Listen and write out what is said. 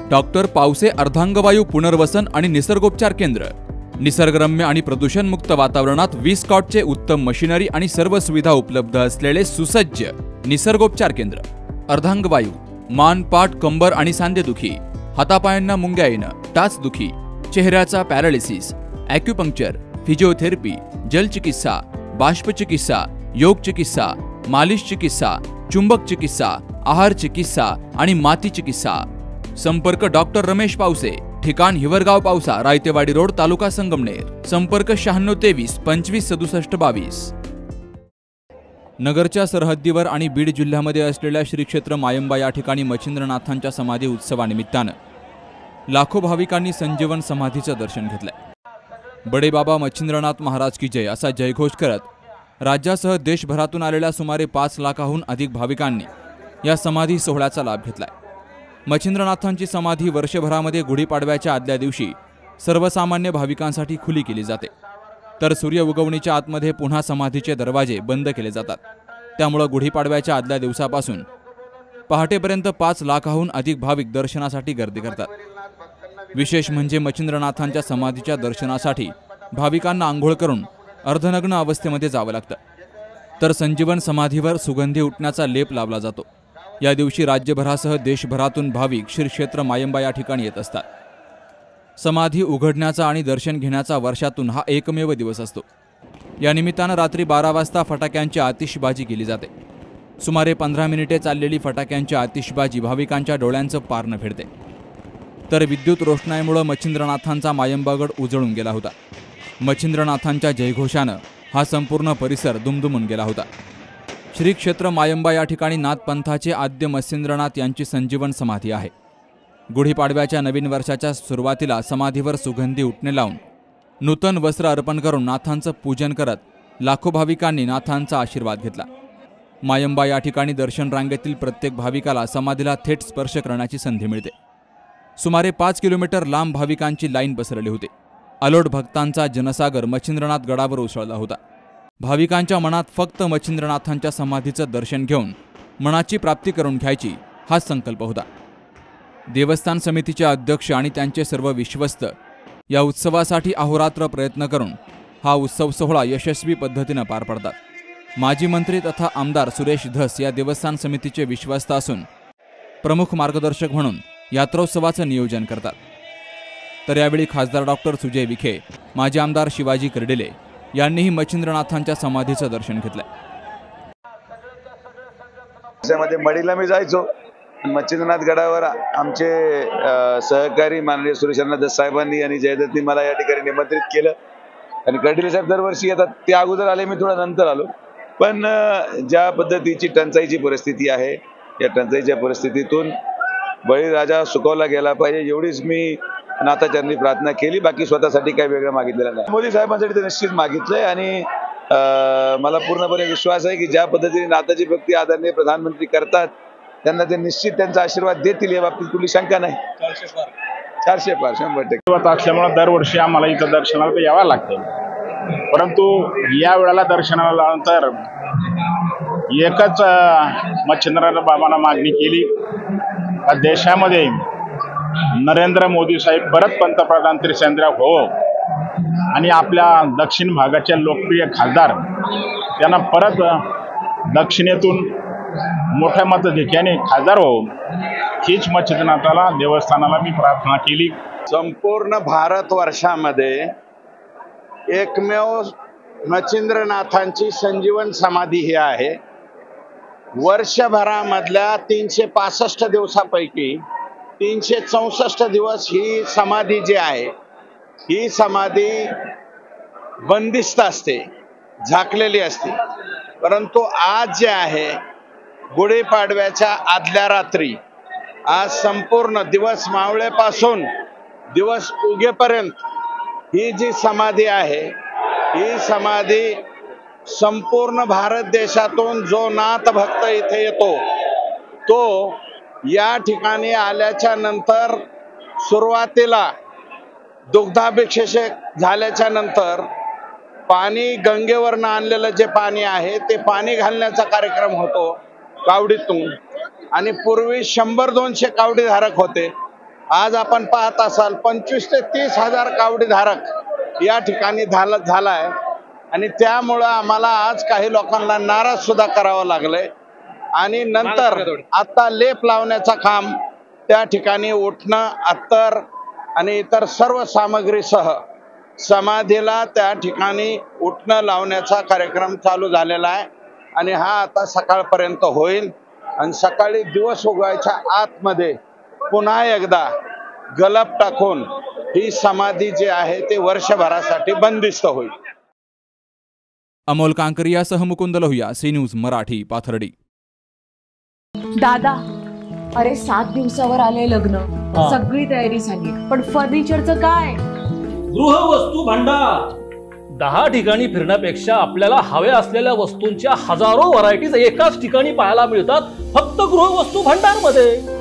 Doctor Pawase अर्धांगवायू पुनर्वसन आणि निसर्गोपचार केंद्र। निसर्गरम्य आणि प्रदूषणमुक्त वातावरणात 20 कॉटचे उत्तम मशिनरी आणि सर्व सुविधा उपलब्ध असलेले सुसज्ज निसर्गोपचार केंद्र। अर्धांगवायू, मान, पाठ, कंबर आणि सांधेदुखी, हातापायांना मुंग्या येणं, टाचदुखी, चेहऱ्याचा पॅरालिसिस, ॲक्युपंक्चर, फिजिओथेरपी, जलचिकित्सा, बाष्पचिकित्सा, योग चिकित्सा, मालिश चिकित्सा, चुंबक चिकित्सा, आहार चिकित्सा आणि माती चिकित्सा। संपर्क डॉक्टर रमेश पावसे, ठिकाण हिवरगाव पावसा, रायतेवाडी रोड, तालुका संगमनेर। संपर्क 9623 25 67 22। नगरच्या सरहद्दीवर आणि बीड जिल्ह्यामध्ये असलेल्या श्री क्षेत्र मायंबा या ठिकाणी मच्छिंद्रनाथांच्या समाधी उत्सवानिमित्तानं लाखो भाविकांनी संजीवन समाधीचं दर्शन घेतलंय। बडे बाबा मच्छिंद्रनाथ महाराज की जय असा जयघोष करत राज्यासह देशभरातून आलेल्या सुमारे 5 लाखाहून अधिक भाविकांनी या समाधी सोहळ्याचा लाभ घेतलाय। मच्छिंद्रनाथांची समाधी वर्षभरामध्ये गुढीपाडव्याच्या आदल्या दिवशी सर्वसामान्य भाविकांसाठी खुली केली जाते, तर सूर्य उगवणीच्या आतमध्ये पुन्हा समाधीचे दरवाजे बंद केले जातात। त्यामुळे गुढीपाडव्याच्या आदल्या दिवसापासून पहाटेपर्यंत 5 लाखाहून अधिक भाविक दर्शनासाठी गर्दी करतात। विशेष म्हणजे मच्छिंद्रनाथांच्या समाधीच्या दर्शनासाठी भाविकांना आंघोळ करून अर्धनग्न अवस्थेमध्ये जावं लागतं, तर संजीवन समाधीवर सुगंधी उठण्याचा लेप लावला जातो। या दिवशी राज्यभरासह देशभरातून भाविक श्री क्षेत्र मायंबा या ठिकाणी येत असतात। समाधी उघडण्याचा आणि दर्शन घेण्याचा वर्षातून हा एकमेव दिवस असतो। या निमित्तानं रात्री 12 वाजता फटाक्यांची आतिषबाजी केली जाते। सुमारे 15 मिनिटे चाललेली फटाक्यांची आतिषबाजी भाविकांच्या डोळ्यांचं पारणं फेडते, तर विद्युत रोषणाईमुळे मच्छिंद्रनाथांचा मायंबागड उजळून गेला होता। मच्छिंद्रनाथांच्या जयघोषानं हा संपूर्ण परिसर दुमदुमून गेला होता। श्री क्षेत्र मायंबा या ठिकाणी नाथपंथाचे आद्य मच्छिंद्रनाथ यांची संजीवन समाधी आहे। गुढीपाडव्याच्या नवीन वर्षाच्या सुरुवातीला समाधीवर सुगंधी उटणे लावून नूतन वस्त्र अर्पण करून नाथांचं पूजन करत लाखो भाविकांनी नाथांचा आशीर्वाद घेतला। मायंबा या ठिकाणी दर्शन रांगेतील प्रत्येक भाविकाला समाधीला थेट स्पर्श करण्याची संधी मिळते। सुमारे 5 किलोमीटर लांब भाविकांची लाईन पसरली होती। अलोट भक्तांचा जनसागर मच्छिंद्रनाथ गडावर उसळला होता। भाविकांच्या मनात फक्त मच्छिंद्रनाथांच्या समाधीचं दर्शन घेऊन मनाची प्राप्ती करून घ्यायची हाच संकल्प होता। देवस्थान समितीचे अध्यक्ष आणि त्यांचे सर्व विश्वस्त या उत्सवासाठी अहोरात्र प्रयत्न करून हा उत्सव सोहळा यशस्वी पद्धतीने पार पाडतात। माजी मंत्री तथा आमदार सुरेश धस या देवस्थान समितीचे विश्वस्त असून प्रमुख मार्गदर्शक म्हणून यात्रोत्सवाचं नियोजन करतात। तर यावेळी खासदार डॉक्टर सुजय विखे, माजी आमदार शिवाजी कर्डिले यांनीही मच्छिंद्रनाथांच्या समाधीचं दर्शन घेतलं। त्यामध्ये मडीला मी जायचो। मच्छिंद्रनाथ गडावर आमचे सहकारी माननीय सुरेशअण्णा दस साहेबांनी आणि जयदत्तनी मला या ठिकाणी निमंत्रित केलं आणि कर्डिले साहेब दरवर्षी येतात। ते अगोदर आले, मी थोडा नंतर आलो। पण ज्या पद्धतीची टंचाईची परिस्थिती आहे, या टंचाईच्या परिस्थितीतून बळीराजा सुकवला गेला पाहिजे एवढीच मी नाथाचरणी प्रार्थना केली। बाकी स्वतःसाठी काही वेगळं मागितलेलं नाही। मोदी साहेबांसाठी ते निश्चित मागितलंय आणि मला पूर्णपणे विश्वास आहे की ज्या पद्धतीने नाथाची भक्ती आदरणीय प्रधानमंत्री करतात त्यांना ते निश्चित त्यांचा आशीर्वाद देतील, या बाबतीत कुठली शंका नाही। 400 पार 100% असल्यामुळे दरवर्षी आम्हाला इथं दर्शनाला यावं लागतं, परंतु या वेळेला दर्शनाला आल्यानंतर एकच मच्छिंद्रनाथ बाबांना मागणी केली, देशामध्ये नरेंद्र मोदी साहेब परत पंतप्रधान त्रिशंद्र हो आणि आपल्या दक्षिण भागाचे लोकप्रिय खासदार त्यांना परत दक्षिणेतून मोठ्या मताधिक्याने खासदार हो, हीच मच्छिंद्रनाथाला देवस्थानाला मी प्रार्थना केली। संपूर्ण भारतवर्षामध्ये एकमेव मच्छिंद्रनाथांची संजीवन समाधी ही आहे। वर्षभरामधल्या 365 दिवसापैकी 364 दिवस ही समाधी जी आहे, ही समाधी बंदिस्त असते, झाकलेली असते। परंतु आज जे आहे गुढीपाडव्याच्या आदल्या रात्री, आज संपूर्ण दिवस मावळेपासून दिवस उगेपर्यंत ही जी समाधी आहे, ही समाधी संपूर्ण भारत देशातून जो नाथ भक्त इथे येतो तो या ठिकाणी आल्याच्या नंतर सुरुवातीला दुग्धाभिषेक झाल्याच्या नंतर पाणी गंगेवरनं आणलेलं जे पाणी आहे ते पाणी घालण्याचा कार्यक्रम होतो कावडीतून, आणि पूर्वी 100-200 कावडी धारक होते। आज आपण पाहत असाल 25 ते 30 हजार कावडीधारक या ठिकाणी झालाय आणि त्यामुळं आम्हाला आज काही लोकांना नाराज सुद्धा करावं लागलंय आणि नंतर आता लेप लावण्याचा काम त्या ठिकाणी उठणं, अत्तर आणि इतर सर्व सामग्रीसह समाधीला त्या ठिकाणी उठणं लावण्याचा कार्यक्रम चालू झालेला आहे आणि हा आता सकाळपर्यंत होईल आणि सकाळी दिवस उगवायच्या आतमध्ये पुन्हा एकदा गलप टाकून ही समाधी जी आहे ते वर्षभरासाठी बंदिस्त होईल. अमोल कांकरियासह मुकुंद लोहिया, सी न्यूज मराठी, पाथर्डी. दादा, अरे 7 दिवसावर आले लग्न, सगळी तयारी झाली, पण फर्निचरचं काय? गृहवस्तू भांडार 10 ठिकाणी फिरण्यापेक्षा आपल्याला हव्या असलेल्या वस्तूंच्या हजारो व्हरायटीज एकाच ठिकाणी पाहायला मिळतात फक्त गृहवस्तू भांडार मध्ये.